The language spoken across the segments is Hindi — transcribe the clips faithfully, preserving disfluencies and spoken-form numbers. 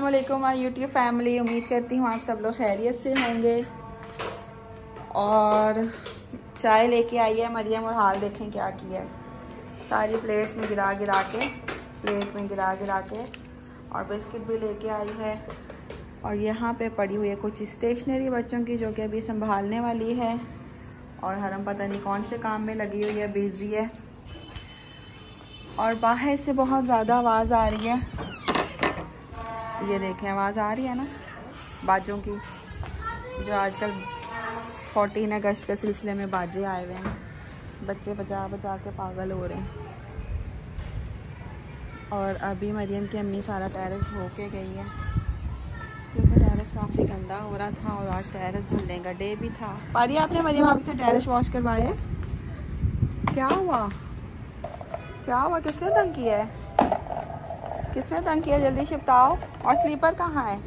अस्सलाम वालेकुम माय यूट्यूब फैमिली। उम्मीद करती हूँ आप सब लोग खैरियत से होंगे। और चाय लेके आई है मरियम और हाल देखें क्या किया है। सारी प्लेट्स में गिरा गिरा के प्लेट में गिरा गिरा के और बिस्किट भी लेके आई है। और यहाँ पे पड़ी हुई है कुछ स्टेशनरी बच्चों की जो कि अभी संभालने वाली है। और हरम पता नहीं कौन से काम में लगी हुई है, बिजी है। और बाहर से बहुत ज़्यादा आवाज़ आ रही है, ये देखें आवाज़ आ रही है ना बाजों की, जो आजकल चौदह अगस्त के सिलसिले में बाजे आए हुए हैं। बच्चे बजा बजा के पागल हो रहे हैं। और अभी मरियम की अम्मी सारा टेरेस धो के गई है क्योंकि टेरेस काफ़ी गंदा हो रहा था और आज टेरेस धुलने का डे भी था। पारी आपने मरियम आप से टेरेस वॉश करवाए? क्या हुआ क्या हुआ किसने तंग किया है? किसने तंग किया? जल्दी शिफ्टाओ। और स्लीपर कहाँ है?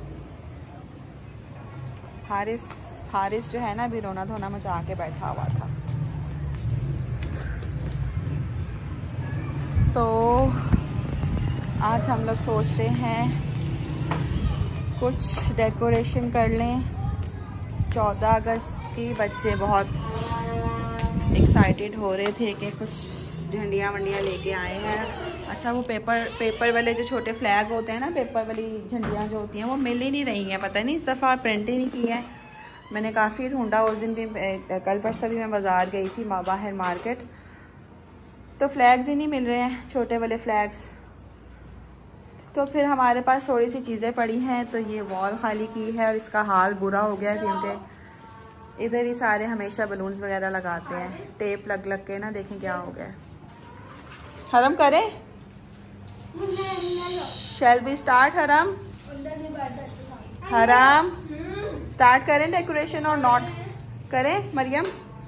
हारिस हारिस जो है ना अभी रोना धोना मचा के बैठा हुआ था। तो आज हम लोग सोच रहे हैं कुछ डेकोरेशन कर लें। चौदह अगस्त की बच्चे बहुत एक्साइटेड हो रहे थे कि कुछ झंडियाँ वंडियाँ लेके आए हैं। अच्छा वो पेपर पेपर वाले जो छोटे फ्लैग होते हैं ना, पेपर वाली झंडियाँ जो होती हैं वो मिल ही नहीं रही हैं। पता नहीं इस दफ़ा प्रिंट ही नहीं की है। मैंने काफ़ी ढूंढा। उस दिन भी कल परसों भी मैं बाज़ार गई थी बाहर मार्केट, तो फ्लैग्स ही नहीं मिल रहे हैं, छोटे वाले फ्लैग्स। तो फिर हमारे पास थोड़ी सी चीज़ें पड़ी हैं। तो ये वॉल खाली की है और इसका हाल बुरा हो गया क्योंकि इधर ही सारे हमेशा बलून्स वगैरह लगाते हैं, टेप लग लग के ना। देखें क्या हो गया। हरम करें? शैल बी स्टार्ट हरम? हरम स्टार्ट करें डेकोरेशन और नॉट करें? मरियम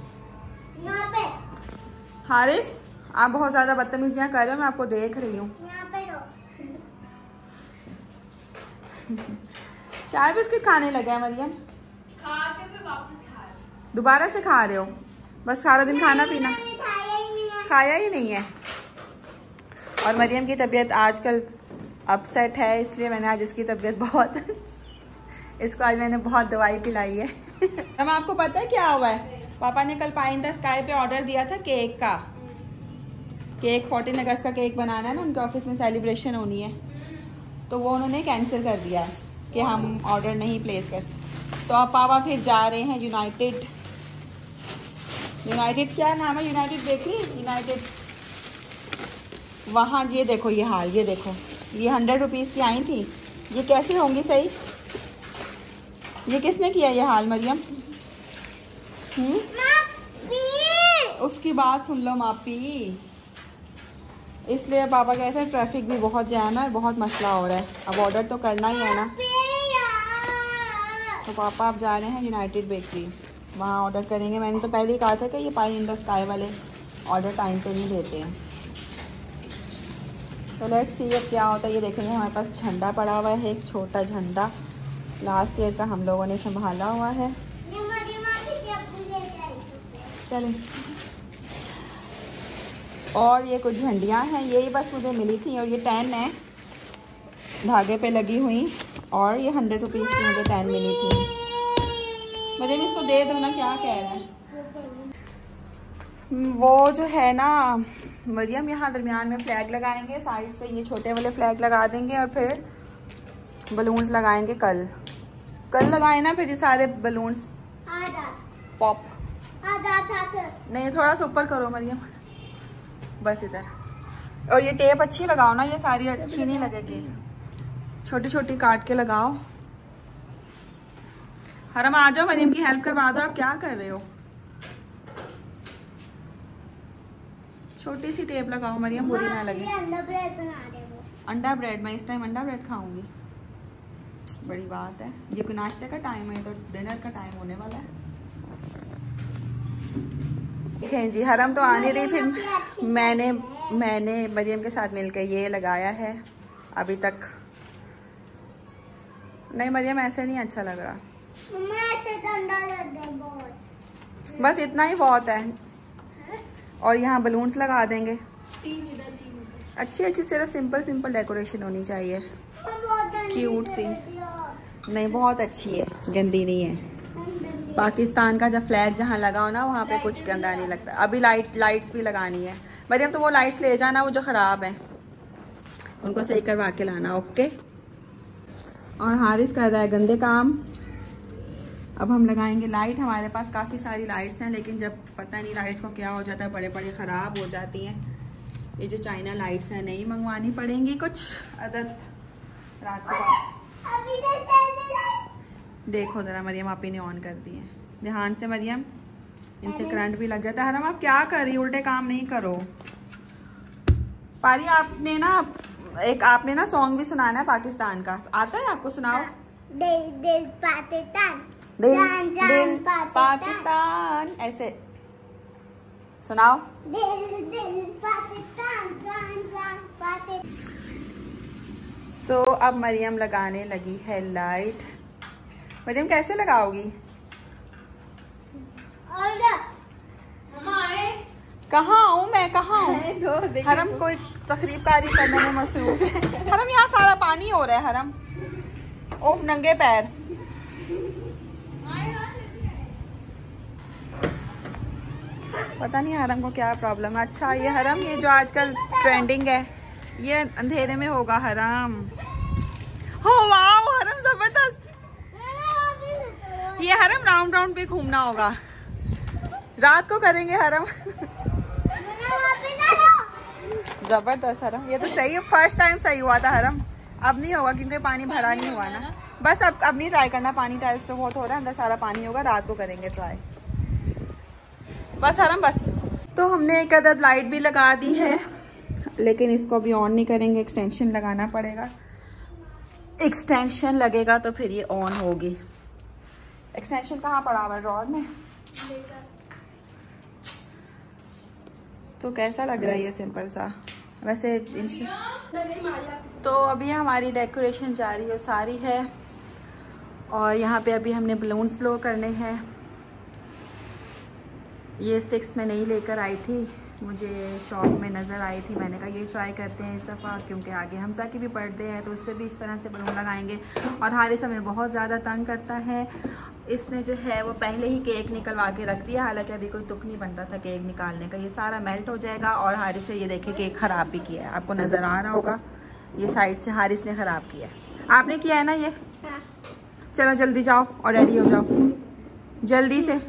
हारिस आप बहुत ज़्यादा बदतमीजियाँ कर रहे हो, मैं आपको देख रही हूँ। चाय बिस्किट खाने लगा है मरियम? दोबारा से खा रहे हो? बस सारा दिन खाना पीना, खाया ही नहीं है। और मरियम की तबीयत आजकल अपसेट है, इसलिए मैंने आज इसकी तबीयत बहुत इसको आज मैंने बहुत दवाई पिलाई है। हम आपको पता है क्या हुआ है? पापा ने कल पाइन द स्काई पे ऑर्डर दिया था केक का। केक चौदह अगस्त का केक बनाना है ना, उनके ऑफिस में सेलिब्रेशन होनी है, तो वो उन्होंने कैंसिल कर दिया है कि हम ऑर्डर नहीं प्लेस कर सकते। तो अब पापा फिर जा रहे हैं यूनाइटेड यूनाइटेड क्या नाम है? यूनाइटेड बेकरी, यूनाइटेड वहाँ। ये देखो ये हाल, ये देखो ये हंड्रेड रुपीज़ की आई थी, ये कैसे होंगी सही? ये किसने किया ये हाल मरियम? हम्म उसकी बात सुन लो मापी। इसलिए पापा कहते हैं ट्रैफिक भी बहुत जैम है, बहुत मसला हो रहा है, अब ऑर्डर तो करना ही है ना। तो पापा अब जा रहे हैं यूनाइटेड बेकरी, वहाँ ऑर्डर करेंगे। मैंने तो पहले ही कहा था कि ये पाई इन द स्काई वाले ऑर्डर टाइम पे नहीं देते हैं। तो लेट्स सी अब क्या होता है। ये देखेंगे हमारे पास झंडा पड़ा हुआ है, एक छोटा झंडा लास्ट ईयर का हम लोगों ने संभाला हुआ है। चलें। और ये कुछ झंडियाँ हैं, यही बस मुझे मिली थी। और ये टेन है धागे पे लगी हुई, और ये हंड्रेड रुपीज़ की मुझे टेन मिली थी। मुझे भी इसको दे दो ना, क्या कह रहा है वो जो है ना मरियम। यहाँ दरमियान में फ्लैग लगाएंगे, साइड्स पे ये छोटे वाले फ्लैग लगा देंगे और फिर बलून्स लगाएंगे। कल कल लगाए ना फिर ये सारे बलून्स पॉप। नहीं थोड़ा सा ऊपर करो मरियम, बस इधर। और ये टेप अच्छी लगाओ ना, ये सारी अच्छी नहीं लगेगी, छोटी छोटी काट के लगाओ। हरम आ जाओ, मरियम की हेल्प करवा दो। आप क्या कर रहे हो? छोटी सी टेप लगाओ मरियम, बुरी ना लगे। अंडा ब्रेड, मैं इस टाइम अंडा ब्रेड खाऊंगी, बड़ी बात है। ये कोई नाश्ते का टाइम है, तो डिनर का टाइम होने वाला है। देखें जी हरम तो आ नहीं रही, फिर मैंने मैंने मरियम के साथ मिलकर ये लगाया है। अभी तक नहीं मरियम, ऐसे नहीं अच्छा लग रहा। बस इतना ही बहुत है। और यहाँ बलून्स लगा देंगे, अच्छी अच्छी सिर्फ सिंपल सिंपल डेकोरेशन होनी चाहिए। क्यूट सी, नहीं बहुत अच्छी है, गंदी नहीं है। पाकिस्तान का जब फ्लैग जहाँ लगा हो ना वहाँ पे कुछ गंदा नहीं लगता। अभी लाइट लाइट्स भी लगानी है मरियम, तो वो लाइट्स ले जाना वो जो ख़राब है, उनको सही करवा के लाना। ओके। और हारिस कर रहा है गंदे काम। अब हम लगाएंगे लाइट। हमारे पास काफ़ी सारी लाइट्स हैं, लेकिन जब पता नहीं लाइट्स को क्या हो जाता है, बड़े बड़े ख़राब हो जाती हैं। ये जो चाइना लाइट्स हैं नई मंगवानी पड़ेंगी कुछ अदद। रात को देखो ज़रा, मरियम आपी ने ऑन कर दी है, ध्यान से मरियम, इनसे करंट भी लग जाता है। हरम आप क्या कर रही, उल्टे काम नहीं करो। पारी आपने ना एक आपने ना सॉन्ग भी सुनाना है पाकिस्तान का, आता है आपको? सुनाओ। दिल दिल पाकिस्तान, दिल जान जान दिल पाकिस्तान, पाकिस्तान, ऐसे सुनाओ। दिल दिल पाकिस्तान, जान जान पाकिस्तान। तो अब मरियम लगाने लगी है लाइट। मरियम कैसे लगाओगी? कहाँ हूँ मैं, कहाँ हूँ? हरम कोई तकरीबकारी करने में मसरूफ है। हरम यहाँ सारा पानी हो रहा है। हरम ओह नंगे पैर। पता नहीं हरम को क्या प्रॉब्लम है। अच्छा ये हरम, ये जो आजकल ट्रेंडिंग है ये अंधेरे में होगा हरम। हो वाह हरम जबरदस्त। ये हरम राउंड राउंड पे घूमना होगा, रात को करेंगे हरम। जबरदस्त हरम, ये तो सही है। फर्स्ट टाइम सही हुआ था हरम, अब नहीं होगा क्योंकि पानी भरा नहीं हुआ ना। बस अब अब नहीं ट्राई करना, पानी टाइल्स पे बहुत हो रहा है, अंदर सारा पानी होगा। रात को करेंगे ट्राई, बस हरम बस। तो हमने एक अदद लाइट भी लगा दी है, लेकिन इसको अभी ऑन नहीं करेंगे, एक्सटेंशन लगाना पड़ेगा। एक्सटेंशन लगेगा तो फिर ये ऑन होगी। एक्सटेंशन कहाँ पड़ा हुआ है? ड्रॉअर में। तो कैसा लग रहा है ये सिंपल सा वैसे। तो अभी हमारी डेकोरेशन जारी हो सारी है, और यहाँ पे अभी हमने बलून्स ब्लो करने हैं। ये स्टिक्स मैं नहीं लेकर आई थी, मुझे शॉप में नज़र आई थी, मैंने कहा ये ट्राई करते हैं इस दफ़ा, क्योंकि आगे हमसा की भी बर्थडे है तो उस पर भी इस तरह से बलून लगाएंगे। और हारिस हमें बहुत ज़्यादा तंग करता है, इसने जो है वो पहले ही केक निकलवा के रख दिया, हालांकि अभी कोई तुक नहीं बनता था केक निकालने का। ये सारा मेल्ट हो जाएगा। और हारिस से ये देखे केक ख़राब भी किया है, आपको नज़र आ रहा होगा, ये साइड से हारिस ने ख़राब किया है। आपने किया है ना ये? हाँ। चलो जल्दी जाओ और रेडी हो जाओ जल्दी से।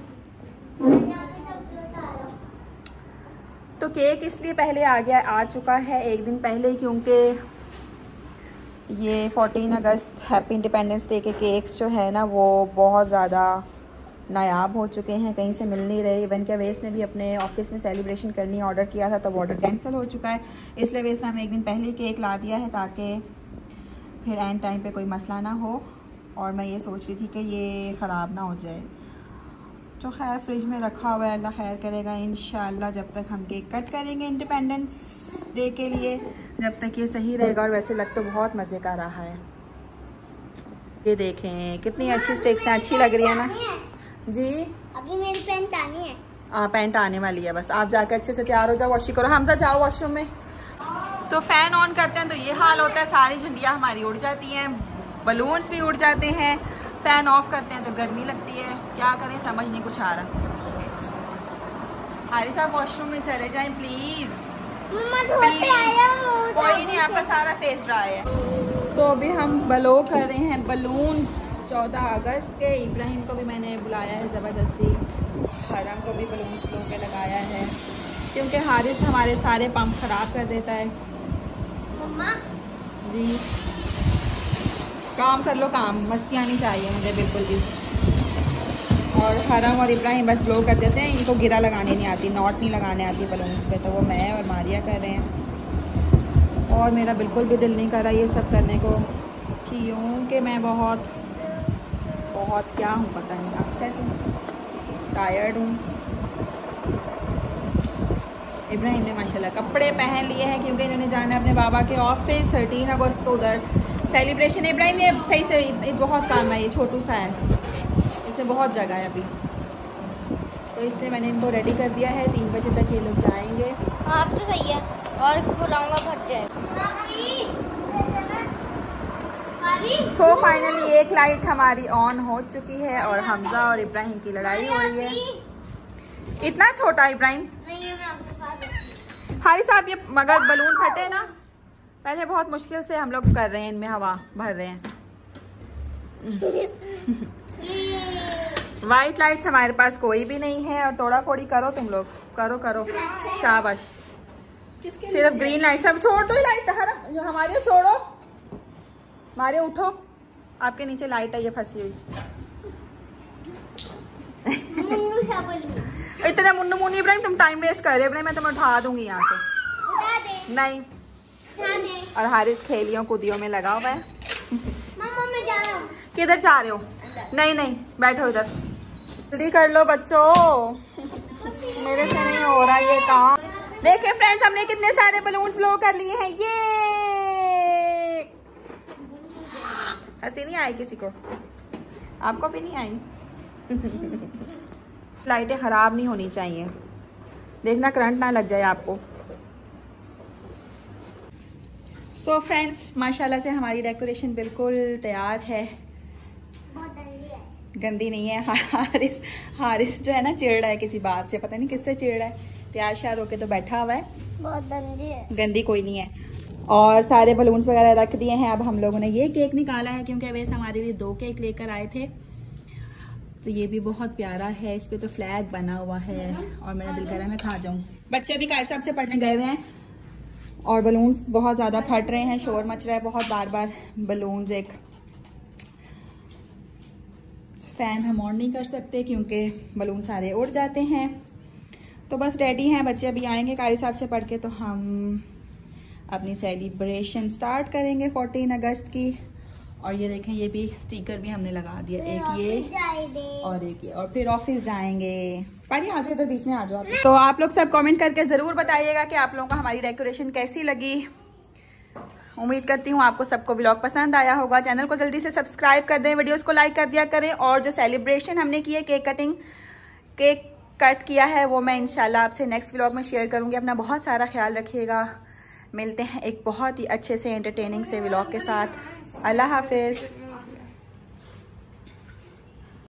तो केक इसलिए पहले आ गया आ चुका है एक दिन पहले, क्योंकि ये चौदह अगस्त हैप्पी इंडिपेंडेंस डे के केक्स जो है ना वो बहुत ज़्यादा नायाब हो चुके हैं, कहीं से मिल नहीं रहे। इवन क्या वेस्ट ने भी अपने ऑफिस में सेलिब्रेशन करनी ऑर्डर किया था, तो ऑर्डर कैंसिल हो चुका है, इसलिए वेस्ट ने हमें एक दिन पहले ही केक ला दिया है ताकि फिर एंड टाइम पे कोई मसला ना हो। और मैं ये सोच रही थी कि ये ख़राब ना हो जाए, तो खैर फ्रिज में रखा हुआ है, अल्लाह खैर करेगा इंशाल्लाह। जब तक हम केक कट करेंगे इंडिपेंडेंस डे के लिए, जब तक ये सही रहेगा। और वैसे लग तो बहुत मज़े का रहा है। ये देखें कितनी अच्छी स्टिक्स हैं, अच्छी लग रही है ना जी। अभी मेरी पैंट आनी है। हाँ पैंट आने वाली है, बस आप जाकर अच्छे से तैयार हो जाओ, वॉशिंग करो। हमजा जाओ वॉशरूम में। तो फ़ैन ऑन करते हैं तो ये हाल होता है, सारी झंडियाँ हमारी उड़ जाती हैं, बलून्स भी उड़ जाते हैं। फ़ैन ऑफ करते हैं तो गर्मी लगती है, क्या करें समझ नहीं कुछ आ रहा। हारिस साहब वॉशरूम में चले जाएं प्लीज़, प्लीज़। कोई नहीं, आपका सारा फेस ड्राई है। तो अभी हम ब्लो कर रहे हैं बलून चौदह अगस्त के। इब्राहिम को भी मैंने बुलाया है ज़बरदस्ती, हरम को भी बलून ब्लो पे लगाया है, क्योंकि हारिस हमारे सारे पंप ख़राब कर देता है। मम्मा जी काम कर लो, काम मस्तियाँ नहीं चाहिए मुझे बिल्कुल भी। और हरम और इब्राहिम बस ब्लो कर देते हैं, इनको गिरा लगाने नहीं आती, नॉट नहीं लगाने आती बलून्स पे, तो वो मैं और मारिया कर रहे हैं। और मेरा बिल्कुल भी दिल नहीं कर रहा ये सब करने को, क्योंकि मैं बहुत बहुत क्या हूँ पता नहीं, अपसेट हूँ, टायर्ड हूँ। इब्राहिम ने माशाल्लाह कपड़े पहन लिए हैं, क्योंकि इन्होंने जाना है अपने बाबा के ऑफिस। थर्टीन अगस्त को उधर सेलिब्रेशन। इब्राहिम ये सही से बहुत काम है, ये छोटू सा है, इसमें बहुत जगह है अभी, तो इसलिए मैंने इनको रेडी कर दिया है। तीन बजे तक ये लोग जाएंगे। हाँ अब तो सही है, और बुलाऊंगा घर जाए। सो so, फाइनली एक लाइट हमारी ऑन हो चुकी है और हमजा और इब्राहिम की लड़ाई हो रही है। इतना छोटा इब्राहिम, हारिस साहब ये मगर बलून फटे ना, पहले बहुत मुश्किल से हम लोग कर रहे हैं, इनमें हवा भर रहे हैं। वाइट लाइट्स हमारे पास कोई भी नहीं है और थोड़ा थोड़ी करो तुम लोग, करो करो शाबाश। सिर्फ ग्रीन लाइट, सब छोड़ दो लाइट, जो हमारे छोड़ो, हमारे उठो, आपके नीचे लाइट है ये फंसी हुई। इतना मुन्नू मुन्नी इब्राहिम तुम टाइम वेस्ट कर रहे हो, मैं तुम्हें उठा दूंगी यहाँ से। नहीं, और हारिस खेलियों कूदियों में लगा हुआ है। किधर जा रहे हो? नहीं नहीं बैठो इधर, जल्दी कर लो बच्चों, मेरे से नहीं हो रहा ये काम। देखिए फ्रेंड्स, हमने कितने सारे बलून्स ब्लो कर लिए हैं। ये हंसी नहीं आई किसी को? आपको भी नहीं आई? लाइटें खराब नहीं होनी चाहिए, देखना करंट ना लग जाए आपको। सो so फ्रेंड्स, माशाल्लाह से हमारी डेकोरेशन बिल्कुल तैयार है, गंदी नहीं है। हारिस हारिस जो है ना चिढ़ रहा है किसी बात से, पता नहीं किससे चिढ़ रहा है। तैयार श्यार होके तो बैठा हुआ है, बहुत गंदी है। गंदी कोई नहीं है। और सारे बलून्स वगैरह रख दिए हैं। अब हम लोगों ने ये केक निकाला है क्योंकि वैसे हमारे लिए दो केक लेकर आए थे, तो ये भी बहुत प्यारा है, इस पे तो फ्लैग बना हुआ है और मेरा दिल कर रहा है मैं खा जाऊं। बच्चे भी कायद साहब से पढ़ने गए हुए हैं और बलून्स बहुत ज्यादा फट रहे हैं, शोर मच रहा है बहुत, बार बार बलून्स। एक फैन हम ऑन नहीं कर सकते क्योंकि बलून सारे उड़ जाते हैं। तो बस रेडी हैं, बच्चे अभी आएंगे कारी साहब से पढ़ के, तो हम अपनी सेलिब्रेशन स्टार्ट करेंगे चौदह अगस्त की। और ये देखें, ये भी स्टिकर भी हमने लगा दिया, एक ये और एक ये, और फिर ऑफिस जाएंगे। पानी आ जाओ इधर बीच में आ जाओ। तो आप लोग सब कमेंट करके जरूर बताइएगा कि आप लोगों को हमारी डेकोरेशन कैसी लगी। उम्मीद करती हूँ आपको सबको व्लॉग पसंद आया होगा। चैनल को जल्दी से सब्सक्राइब कर दें, वीडियोस को लाइक कर दिया करें, और जो सेलिब्रेशन हमने की है, केक कटिंग, केक कट किया है, वो मैं इंशाल्लाह आपसे नेक्स्ट व्लॉग में शेयर करूंगी। अपना बहुत सारा ख्याल रखिएगा। मिलते हैं एक बहुत ही अच्छे से एंटरटेनिंग से व्लॉग के साथ। अल्लाह हाफिज।